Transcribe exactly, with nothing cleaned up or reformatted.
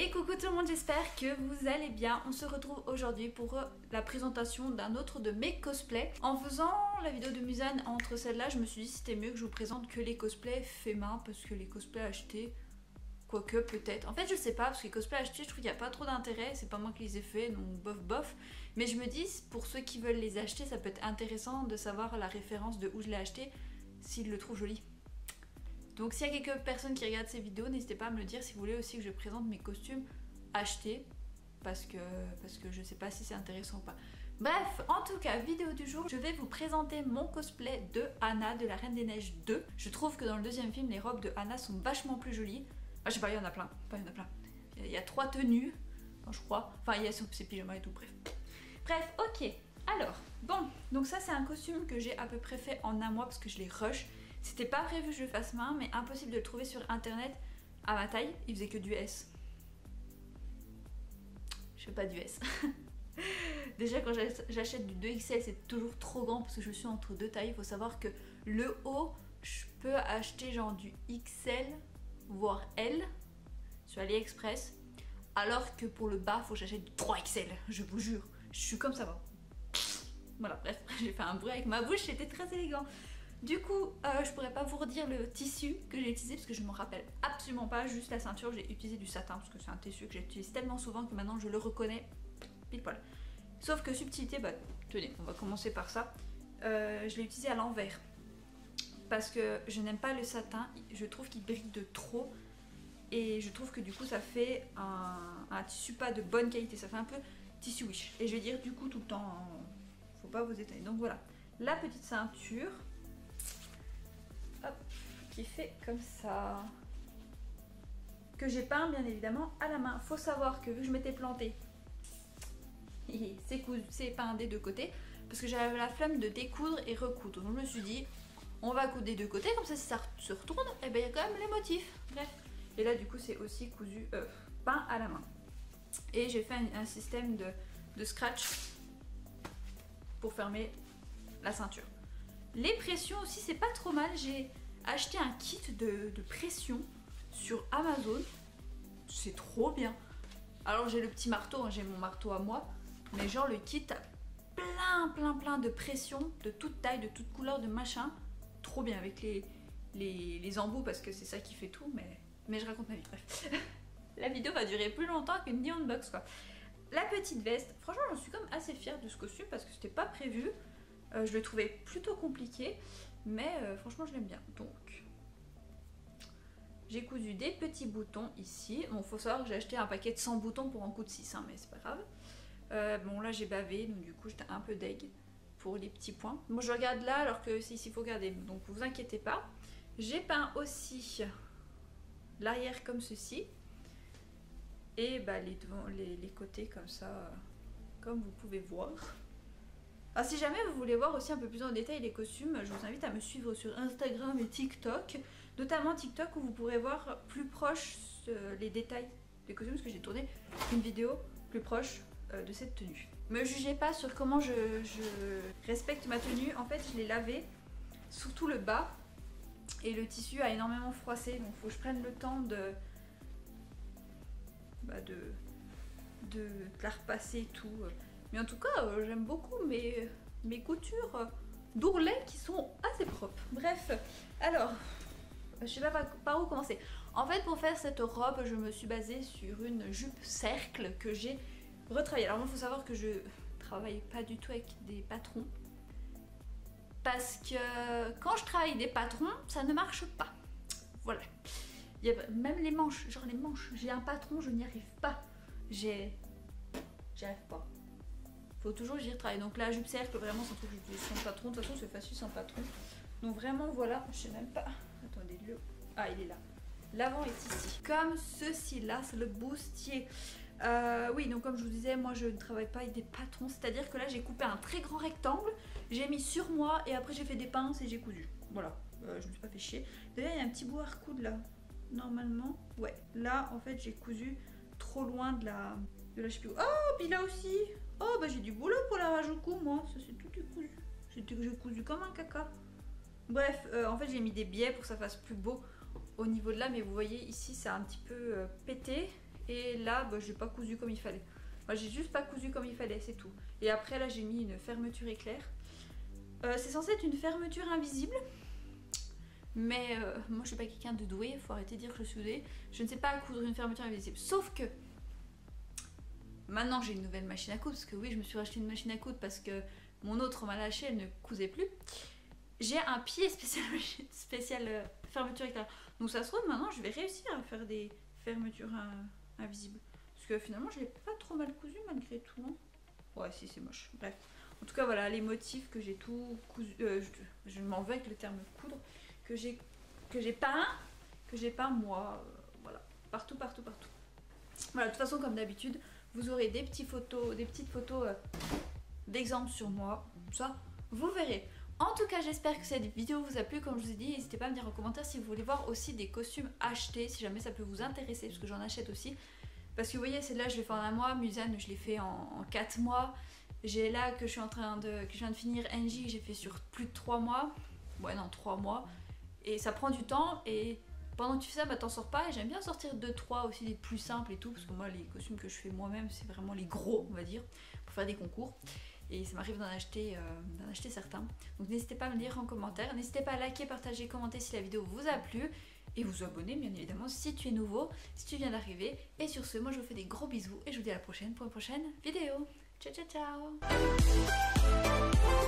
Et coucou tout le monde, j'espère que vous allez bien. On se retrouve aujourd'hui pour la présentation d'un autre de mes cosplays. En faisant la vidéo de Musan entre celle-là, je me suis dit c'était mieux que je vous présente que les cosplays faits main, parce que les cosplays achetés, quoique peut-être. En fait je sais pas, parce que les cosplays achetés je trouve qu'il n'y a pas trop d'intérêt, c'est pas moi qui les ai faits, donc bof bof. Mais je me dis pour ceux qui veulent les acheter, ça peut être intéressant de savoir la référence de où je l'ai acheté, s'ils le trouvent joli. Donc s'il y a quelques personnes qui regardent ces vidéos, n'hésitez pas à me le dire si vous voulez aussi que je présente mes costumes achetés, parce que, parce que je sais pas si c'est intéressant ou pas. Bref, en tout cas, vidéo du jour, je vais vous présenter mon cosplay de Anna de la Reine des Neiges deux. Je trouve que dans le deuxième film, les robes de Anna sont vachement plus jolies. Ah, je sais pas, il y en a plein, pas il y en a plein. Il y a trois tenues, je crois. Enfin, il y a ses pyjamas et tout, bref. Bref, ok. Alors, bon, donc ça c'est un costume que j'ai à peu près fait en un mois parce que je l'ai rush. C'était pas prévu que je le fasse main, mais impossible de le trouver sur internet à ma taille. Il faisait que du S. Je fais pas du S. Déjà quand j'achète du deux X L, c'est toujours trop grand parce que je suis entre deux tailles. Il faut savoir que le haut, je peux acheter genre du X L, voire L sur AliExpress. Alors que pour le bas, il faut que j'achète du trois X L. Je vous jure, je suis comme ça va. Voilà, bref, j'ai fait un bruit avec ma bouche, c'était très élégant. Du coup, euh, je pourrais pas vous redire le tissu que j'ai utilisé parce que je me rappelle absolument pas. Juste la ceinture, j'ai utilisé du satin parce que c'est un tissu que j'utilise tellement souvent que maintenant je le reconnais pile poil. Sauf que subtilité, bah tenez, on va commencer par ça. Euh, je l'ai utilisé à l'envers parce que je n'aime pas le satin. Je trouve qu'il brille de trop et je trouve que du coup ça fait un, un tissu pas de bonne qualité. Ça fait un peu tissu wish. Et je vais dire du coup tout le temps, hein, faut pas vous étonner. Donc voilà, la petite ceinture. Hop, qui fait comme ça, que j'ai peint bien évidemment à la main. Faut savoir que vu que je m'étais plantée, c'est peint des deux côtés parce que j'avais la flemme de découdre et recoudre. Donc je me suis dit on va coudre des deux côtés, comme ça si ça se retourne, et ben il y a quand même les motifs. Bref. Et là du coup c'est aussi cousu, euh, peint à la main. Et j'ai fait un, un système de, de scratch pour fermer la ceinture. Les pressions aussi c'est pas trop mal, j'ai acheté un kit de, de pression sur Amazon, c'est trop bien. Alors j'ai le petit marteau, hein, j'ai mon marteau à moi, mais genre le kit a plein plein plein de pressions de toute taille, de toute couleur, de machin, trop bien avec les, les, les embouts parce que c'est ça qui fait tout, mais, mais je raconte ma vie, bref. La vidéo va durer plus longtemps qu'une Neon Box quoi. La petite veste, franchement j'en suis comme assez fière de ce costume parce que c'était pas prévu. Euh, je le trouvais plutôt compliqué, mais euh, franchement je l'aime bien. Donc, j'ai cousu des petits boutons ici. Bon, faut savoir que j'ai acheté un paquet de cent boutons pour en coudre six, hein, mais c'est pas grave. Euh, bon, là j'ai bavé, donc du coup j'étais un peu deg pour les petits points. Moi je regarde là, alors que c'est ici il faut regarder, donc vous inquiétez pas. J'ai peint aussi l'arrière comme ceci, et bah, les, devant, les, les côtés comme ça, euh, comme vous pouvez voir. Alors si jamais vous voulez voir aussi un peu plus en détail les costumes, je vous invite à me suivre sur Instagram et TikTok, notamment TikTok où vous pourrez voir plus proche euh, les détails des costumes parce que j'ai tourné une vidéo plus proche euh, de cette tenue. Me jugez pas sur comment je, je respecte ma tenue, en fait je l'ai lavée, surtout le bas, et le tissu a énormément froissé, donc faut que je prenne le temps de, bah de, de, de la repasser et tout. Mais en tout cas, euh, j'aime beaucoup mes, mes coutures euh, d'ourlet qui sont assez propres. Bref, alors, je sais pas par, par où commencer. En fait, pour faire cette robe, je me suis basée sur une jupe cercle que j'ai retravaillée. Alors, il faut savoir que je travaille pas du tout avec des patrons. Parce que quand je travaille des patrons, ça ne marche pas. Voilà. Il y a même les manches, genre les manches. J'ai un patron, je n'y arrive pas. J'ai... J'y arrive pas. Faut toujours que j'y retravaille. Donc la jupe cercle, vraiment c'est un truc que j'utilise sans patron. De toute façon c'est facile sans patron. Donc vraiment voilà, je sais même pas. Attendez, le... Ah il est là. L'avant est ici. Comme ceci là, c'est le bustier. Euh, oui, donc comme je vous disais, moi je ne travaille pas avec des patrons. C'est-à-dire que là j'ai coupé un très grand rectangle, j'ai mis sur moi et après j'ai fait des pinces et j'ai cousu. Voilà, euh, je me suis pas fait chier. D'ailleurs il y a un petit bout à recoudre là. Normalement, ouais. Là en fait j'ai cousu trop loin de la... de la je sais plus où. Oh, puis là aussi. Oh bah j'ai du boulot pour la Rajuku moi, ça c'est tout cousu. J'ai cousu comme un caca. Bref, euh, en fait j'ai mis des biais pour que ça fasse plus beau au niveau de là, mais vous voyez ici c'est un petit peu euh, pété et là bah, j'ai pas cousu comme il fallait. Moi j'ai juste pas cousu comme il fallait, c'est tout. Et après là j'ai mis une fermeture éclair. Euh, c'est censé être une fermeture invisible. Mais euh, moi je suis pas quelqu'un de doué, faut arrêter de dire que je suis douée. Je ne sais pas coudre une fermeture invisible. Sauf que maintenant j'ai une nouvelle machine à coudre. Parce que oui, je me suis racheté une machine à coudre parce que mon autre m'a lâché, elle ne cousait plus. J'ai un pied spécial, spécial euh, fermeture éclair. Donc ça se trouve maintenant je vais réussir à faire des fermetures euh, invisibles. Parce que finalement je l'ai pas trop mal cousu malgré tout, non? Ouais, si, c'est moche. Bref. En tout cas, voilà les motifs que j'ai tout cousu. Euh, je je m'en vais avec le terme coudre. Que j'ai que j'ai peint. Que j'ai peint moi. Euh, voilà. Partout, partout, partout. Voilà, de toute façon, comme d'habitude, vous aurez des, petits photos, des petites photos euh, d'exemples sur moi. Ça, vous verrez. En tout cas, j'espère que cette vidéo vous a plu. Comme je vous ai dit, n'hésitez pas à me dire en commentaire si vous voulez voir aussi des costumes achetés. Si jamais ça peut vous intéresser. Parce que j'en achète aussi. Parce que vous voyez, celle-là, je l'ai fait en un mois. Musan, je l'ai fait en, en quatre mois. J'ai là que je suis en train de, que je viens de finir N J, j'ai fait sur plus de trois mois. Ouais, non, trois mois. Et ça prend du temps. Et pendant que tu fais ça, bah, t'en sors pas. Et j'aime bien sortir deux trois aussi, des plus simples et tout. Parce que moi, les costumes que je fais moi-même, c'est vraiment les gros, on va dire, pour faire des concours. Et ça m'arrive d'en acheter, euh, d'en acheter certains. Donc n'hésitez pas à me dire en commentaire. N'hésitez pas à liker, partager, commenter si la vidéo vous a plu. Et vous abonner bien évidemment si tu es nouveau, si tu viens d'arriver. Et sur ce, moi je vous fais des gros bisous et je vous dis à la prochaine pour une prochaine vidéo. Ciao ciao ciao.